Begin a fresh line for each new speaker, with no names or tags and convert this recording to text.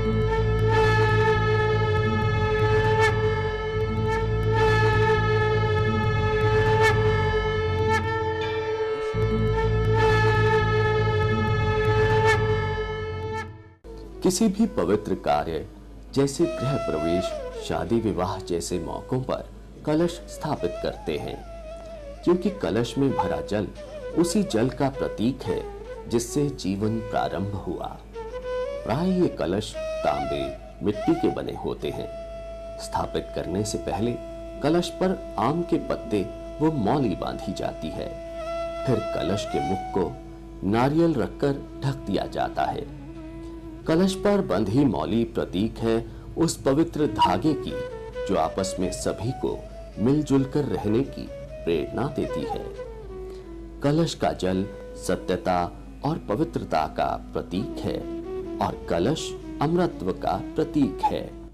किसी भी पवित्र कार्य जैसे गृह प्रवेश, शादी विवाह जैसे मौकों पर कलश स्थापित करते हैं, क्योंकि कलश में भरा जल उसी जल का प्रतीक है जिससे जीवन प्रारंभ हुआ। प्राय ये कलश तांबे, मिट्टी के बने होते हैं। स्थापित करने से पहले कलश पर आम के पत्ते व मौली बांधी जाती है। फिर कलश के मुख को नारियल रखकर ढक दिया जाता है। कलश पर बंधी मौली प्रतीक है उस पवित्र धागे की जो आपस में सभी को मिलजुल कर रहने की प्रेरणा देती है। कलश का जल सत्यता और पवित्रता का प्रतीक है और कलश अमरत्व का प्रतीक है।